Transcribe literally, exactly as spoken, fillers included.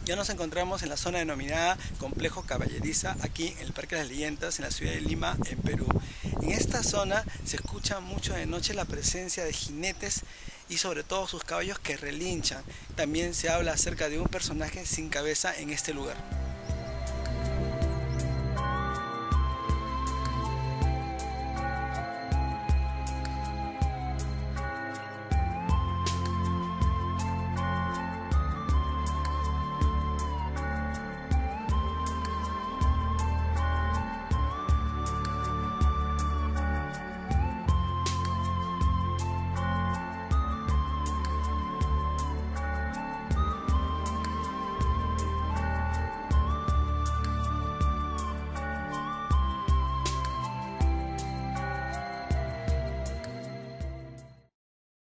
Ya nos encontramos en la zona denominada Complejo Caballeriza, aquí en el Parque de las Leyendas, en la ciudad de Lima, en Perú. En esta zona se escucha mucho de noche la presencia de jinetes y sobre todo sus caballos que relinchan. También se habla acerca de un personaje sin cabeza en este lugar.